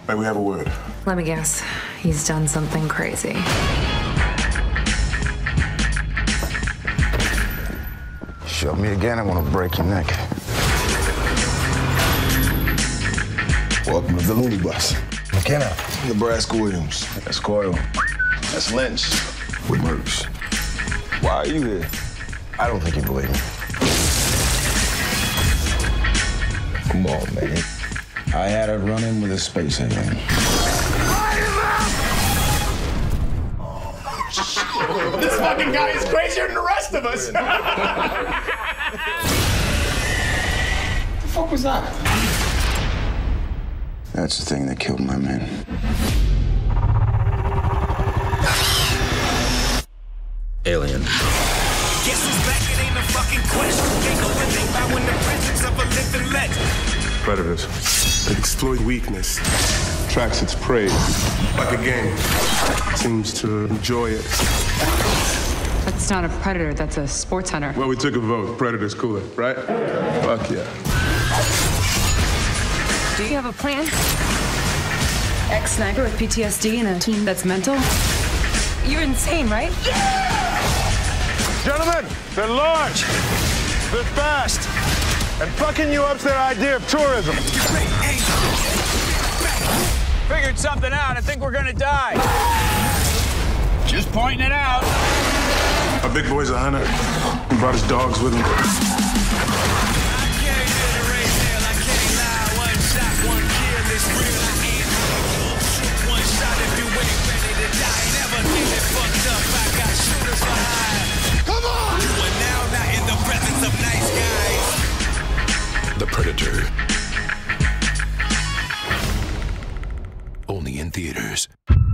May we have a word? Let me guess. He's done something crazy. Show me again, I want to break your neck. Welcome to the Looney Bus. McKenna. Nebraska Williams. That's Coyle. That's Lynch. With Merks. Why are you here? I don't think you believe me. Come on, man. I had a run-in with a space alien. This fucking guy is crazier than the rest of us. The fuck was that? That's the thing that killed my men. Alien. Guess who's back? It ain't a fucking question. Can't know what they found when the presence of a living legend. Predators. They exploit weakness. Tracks its prey. Like a game. Seems to enjoy it. That's not a predator, that's a sports hunter. Well, we took a vote. Predator's cooler, right? Fuck yeah. Do you have a plan? Ex-sniper with PTSD and a team that's mental? You're insane, right? Gentlemen, they're large. They're fast. And fucking you up's their idea of tourism. Figured something out. I think we're gonna die. Just pointing it out. Our big boy's a hunter. He brought his dogs with him. Come on! You are now not in the presence of nice guys. The Predator. Only in theaters.